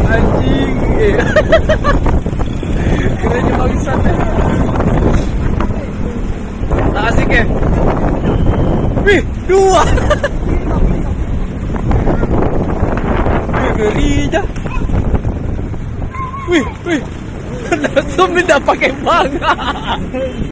Anjing. Kena bangsat eh. Tak asik eh. Wih, 2. Wih, ngeri je. Wih. Langsung ni dah pakai bang.